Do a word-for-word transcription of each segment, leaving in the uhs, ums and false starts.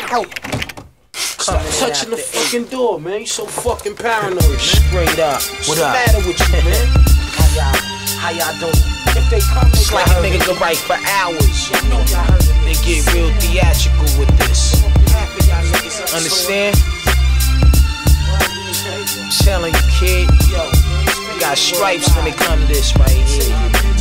Help. Stop touching the fucking door, man. You so fucking paranoid, man. Straight up. What's the matter with you, man? How y'all, how y'all doing? If they come, it's like a nigga can write for hours. They get real theatrical with this. Understand? I'm telling you, kid. You got stripes when it come to this right here.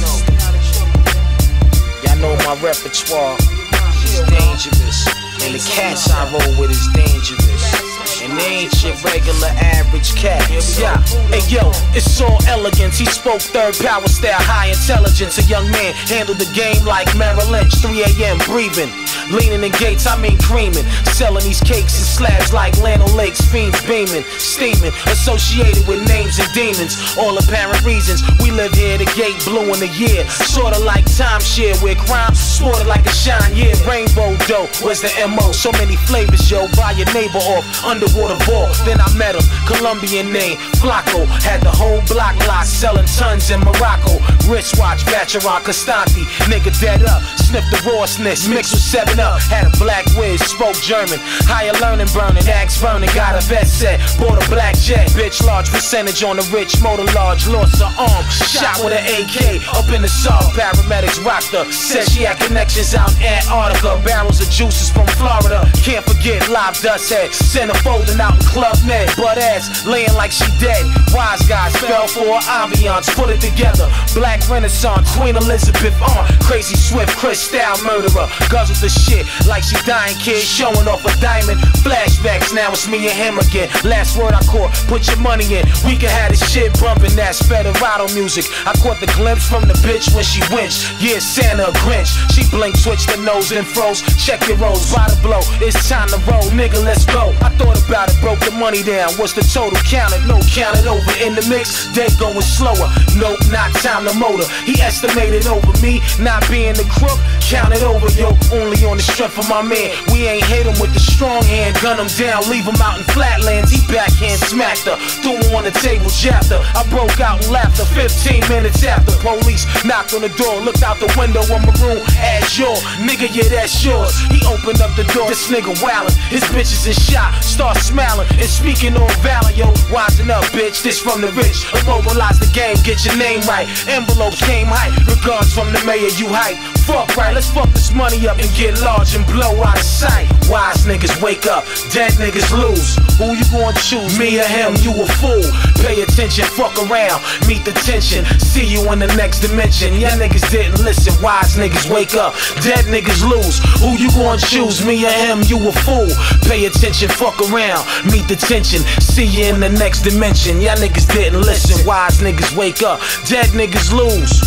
Y'all know my repertoire is dangerous. And the cats I roll with is dangerous. And they ain't your regular average cat. Yeah, hey yo, it's all elegance. He spoke third power style, high intelligence. A young man handled the game like Merrill Lynch. three A M breathing, leaning in gates, I mean creaming. Selling these cakes and slabs like Lano Lakes. Fiends beaming, steaming, associated with names and demons. All apparent reasons, we live here, the gate blue in the year. Sorta like timeshare where crime sported like a shine. Yeah, rainbow dough was the M O. So many flavors, yo, buy your neighbor off underwater ball. Then I met him, Colombian name Flacco. Had the whole block locked, selling tons in Morocco. Wristwatch, Bacharan, Costanti. Nigga dead up, sniffed the rawness, mixed with seven up. Had a black whiz, spoke German. Higher learning burning, axe burning. Got a vest set, bought a black jet. Bitch, large percentage on the rich, motor large. Lost her arm, shot with an A K. Up in the South, paramedics rocked her. Said she had connections out in Antarctica. Barrels of juices from Florida. Can't forget live dust head. Sent her folding out in Club Med. Butt ass, laying like she dead. Wise guys fell for her ambiance. Put it together, black renaissance. Queen Elizabeth on, crazy swift, Chris style murderer. Guzzled the shit like she dying kid. Showing off a diamond. Flashbacks, now it's me and him again. Last word I caught, put your money in. We can have this shit bumping, that's Federado music. I caught the glimpse from the bitch when she winched. Yeah, Santa a Grinch. She blinked, switched the nose and froze. Check your rolls, by the blow. It's time to roll, nigga, let's go. I thought about it, broke the money down. What's the total? Count it, no, count it over. In the mix, they going slower. Nope, not time to motor. He estimated over me, not being the crook. Count it over, yo, only on the strength of my man. We ain't hit him with the strong hand. Gun him down, leave him out in flatlands. He backhand smacked her, threw him on the table, jabbed her. I broke out in laughter fifteen minutes after. Police knocked on the door, looked out the window on maroon azure. Nigga, yeah, that's yours. He opened up the door, this nigga wildin'. His bitches in shot, start smiling and speaking on valor. Yo, wising up, bitch, this from the rich. Immobilize the game, get your name right. Envelopes came hype, regards from the mayor, you hype. Fuck right, let's fuck this money up and get large and blow out of sight. Wise niggas wake up, dead niggas lose. Who you gonna choose, me or him? You a fool. Pay attention, fuck around, meet the tension. See you in the next dimension. Y'all niggas didn't listen, wise niggas wake up, dead niggas lose. Who you gonna choose, me or him? You a fool. Pay attention, fuck around, meet the tension. See you in the next dimension. Y'all niggas didn't listen, wise niggas wake up, dead niggas lose.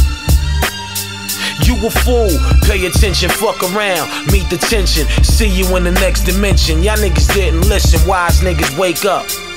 You a fool, pay attention, fuck around, meet the tension. See you in the next dimension. Y'all niggas didn't listen, wise niggas wake up.